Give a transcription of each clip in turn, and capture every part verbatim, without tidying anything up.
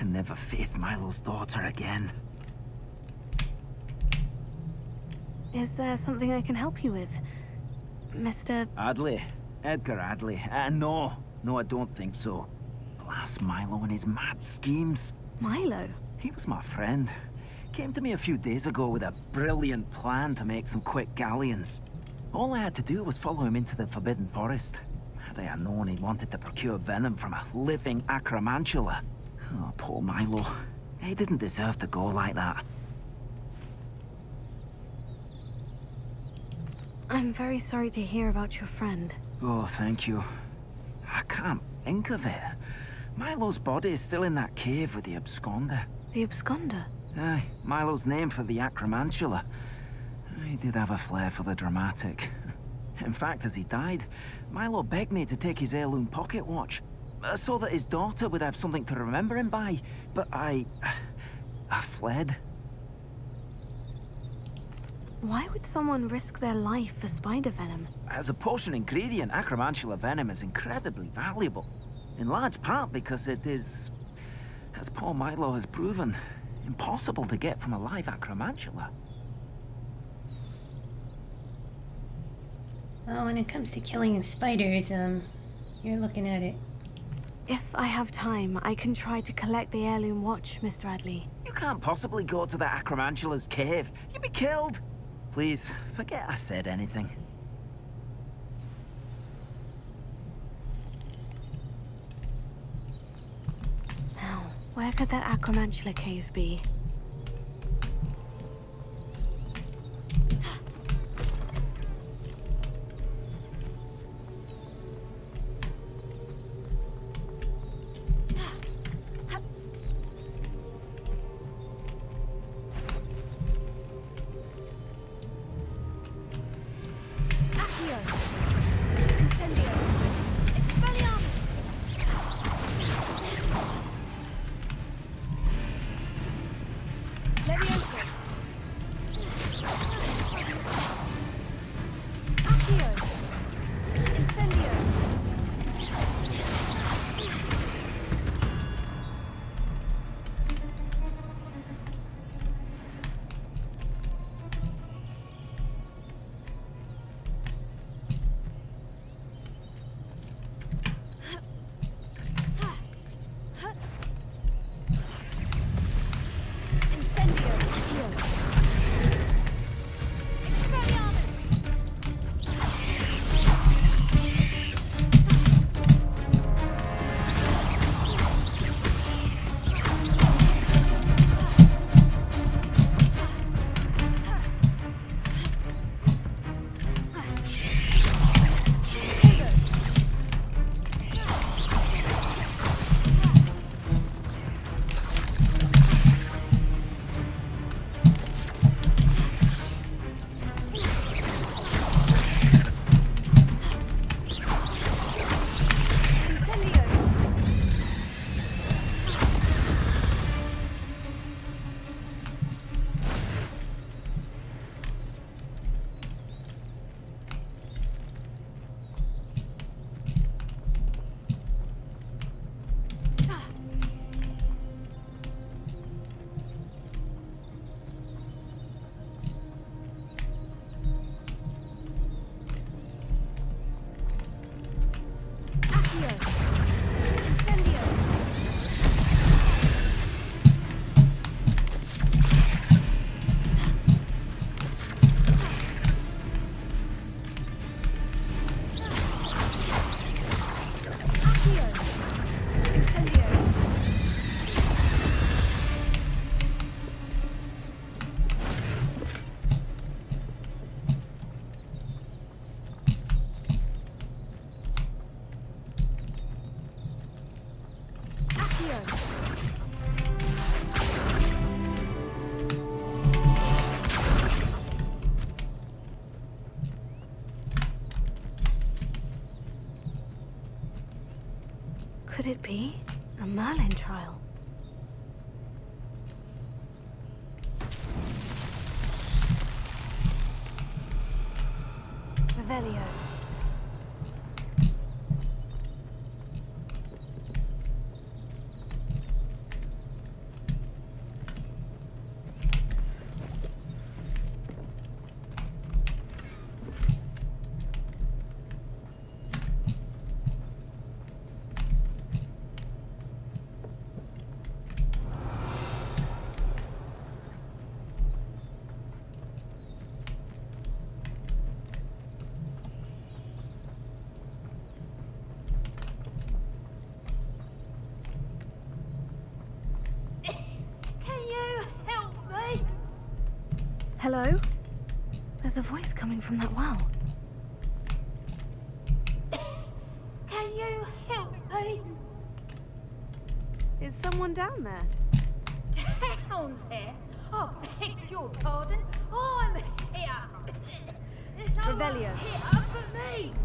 can never face Milo's daughter again. Is there something I can help you with, Mister Adley. Edgar Adley. Uh, no. No, I don't think so. Blast Milo and his mad schemes. Milo? He was my friend. Came to me a few days ago with a brilliant plan to make some quick galleons. All I had to do was follow him into the Forbidden Forest. Had I known he wanted to procure venom from a living acromantula. Oh, poor Milo. He didn't deserve to go like that. I'm very sorry to hear about your friend. Oh, thank you. I can't think of it. Milo's body is still in that cave with the absconder. The absconder? Aye, Milo's name for the acromantula. He did have a flair for the dramatic. In fact, as he died, Milo begged me to take his heirloom pocket watch, uh, so that his daughter would have something to remember him by. But I... I fled. Why would someone risk their life for spider venom? As a potion ingredient, acromantula venom is incredibly valuable. In large part because it is, as poor Milo has proven, impossible to get from a live acromantula. Well, when it comes to killing spiders, um, you're looking at it. If I have time, I can try to collect the heirloom watch, Mister Adley. You can't possibly go to the acromantula's cave. You'd be killed. Please, forget I said anything. Now, where could that acromantula cave be? Could it be a Merlin trial? Revelio. Hello? There's a voice coming from that well. Can you help me? Is someone down there? Down there? I beg your pardon. I'm here. There's no Revelio. one here but me.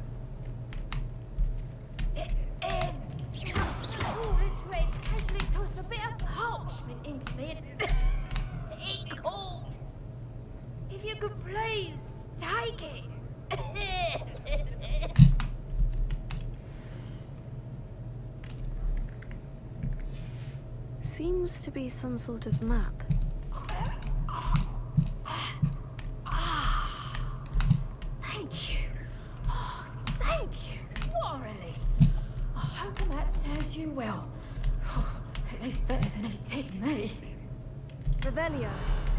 Um, Tourist Reg casually tossed a bit of parchment into me and it caught. If you could please take it. Seems to be some sort of map. Thank you. Oh, thank you. What a relief. I hope the map serves you well. At least better than it did me. Revelio.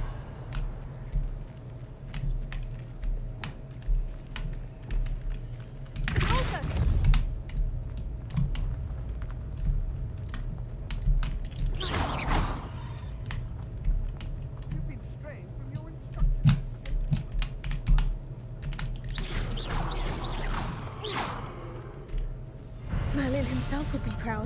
Merlin himself would be proud.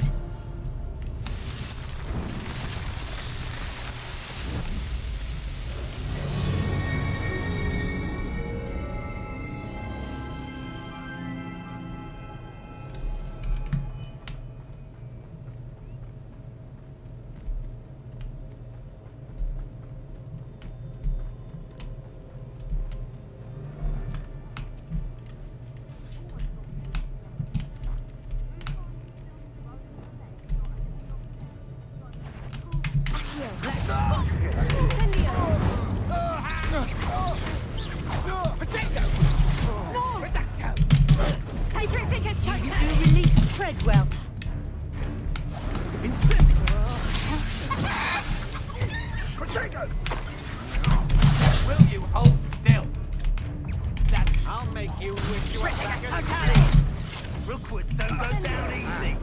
Well. Protego! Will you hold still? That's I'll make you wish you were back at the Rookwoods don't go down easy.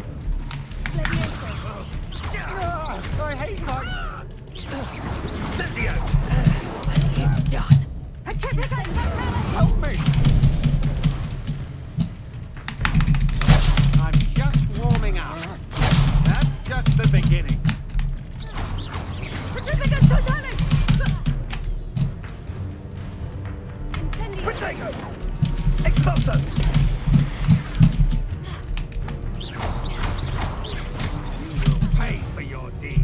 Oh, I hate heights. Cynthia! You're done. Help me! I'm just warming up. That's just the beginning. Protego! Expulso! You will pay for your deed.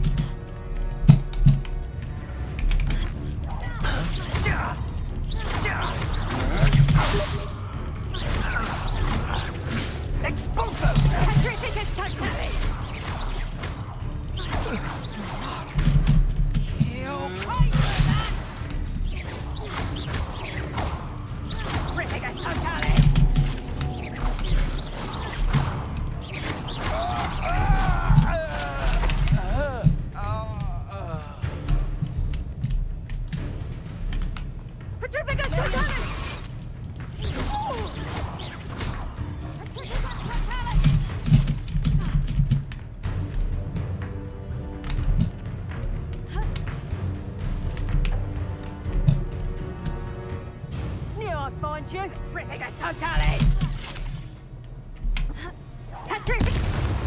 Expulso! Petrificus totale! You'll pay for that! Petrificus totale! Petrificus totale! Find you, Petrificus totale! Petrificus!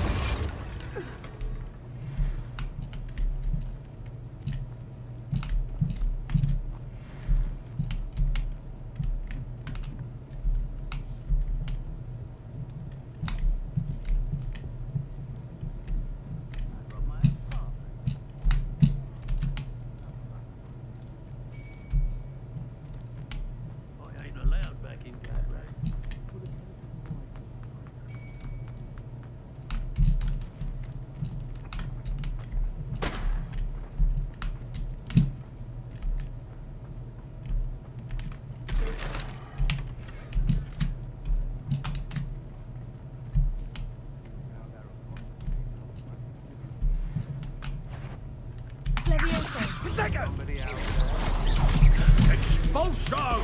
Somebody out there. Expulso!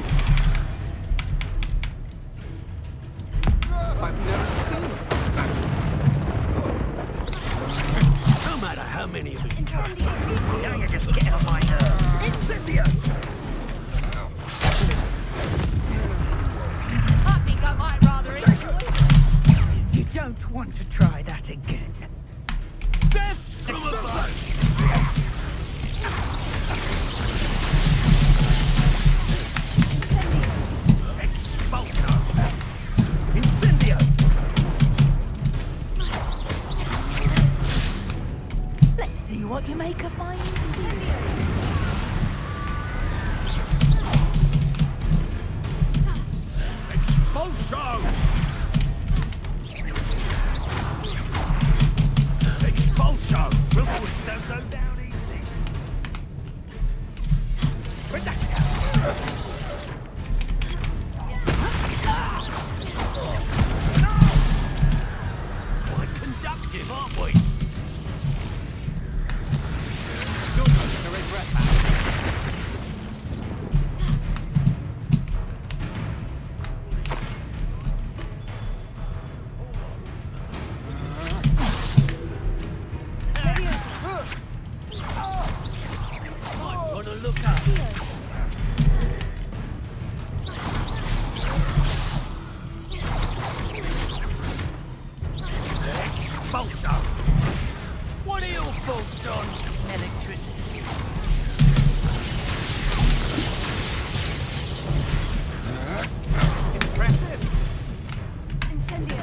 I've never seen such magic. No matter how many of us you try, now you're just getting on my nerves. Incendio! me what you make of my... Expulsion! Expulsion! Rookwood's don't go down easy. Redacta! Quite conductive, aren't we? You're not to regret that. What are your thoughts on electricity? Impressive. Incendio.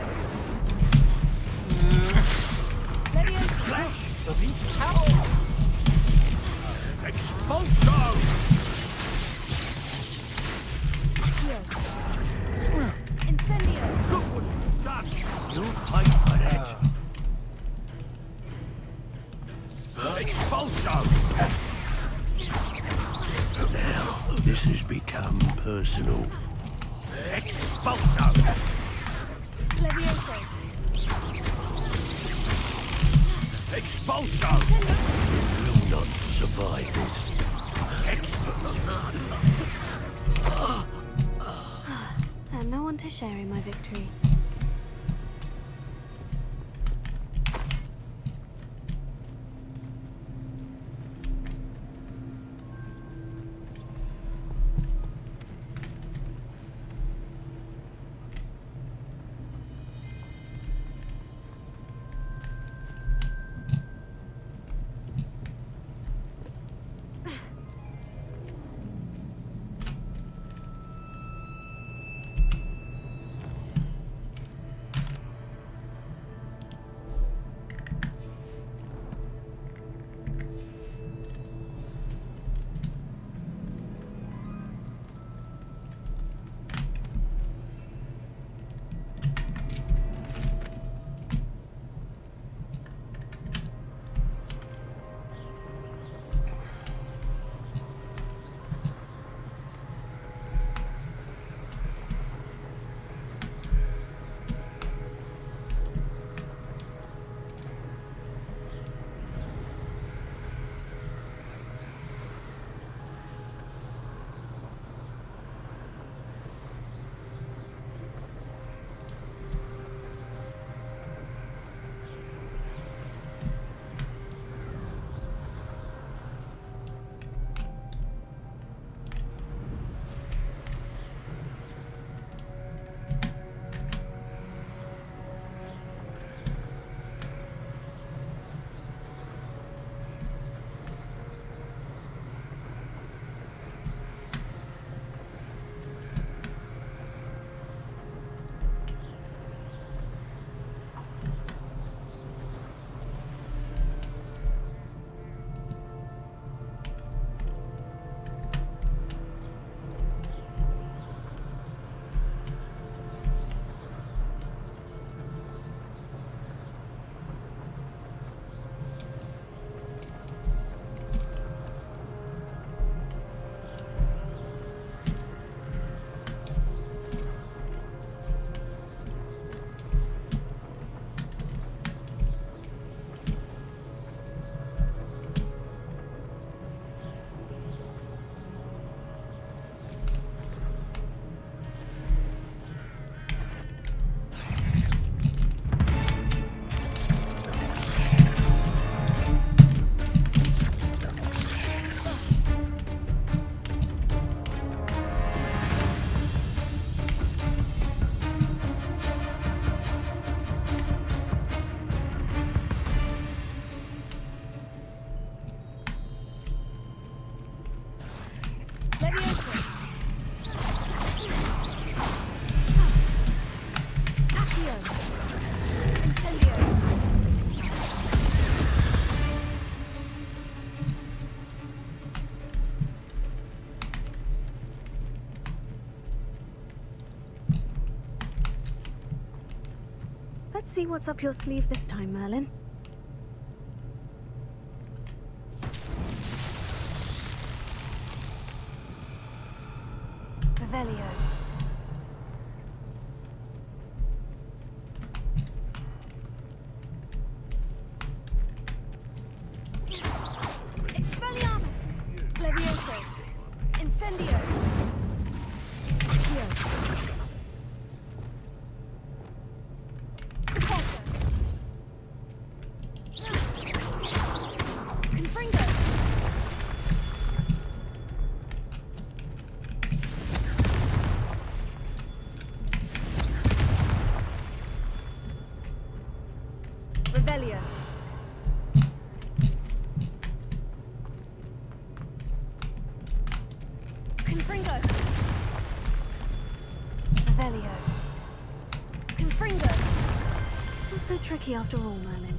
Flash of his power. Expulsion. Incendio. Good one. Done. You'll pay for that. Expulsion! Now, this has become personal. Expulsion! Levioso. Expulsion! You will not survive this. Expulsion! And no one to share in my victory. Let's see what's up your sleeve this time, Merlin. Revelio. Expelliarmus! Levioso! Incendio! Accio! Defosso! Confringo! Revelio! Confringo! Revelio! Confringo! Not so tricky after all, Merlin.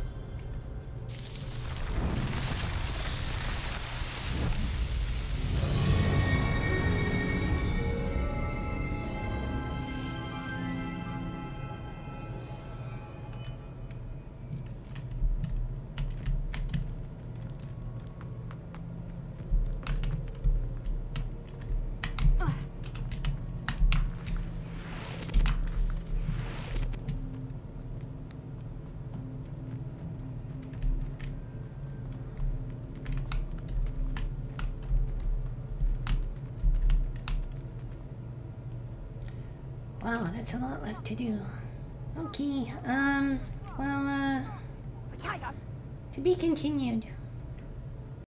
Wow, that's a lot left to do. Okay, um, well, uh, to be continued.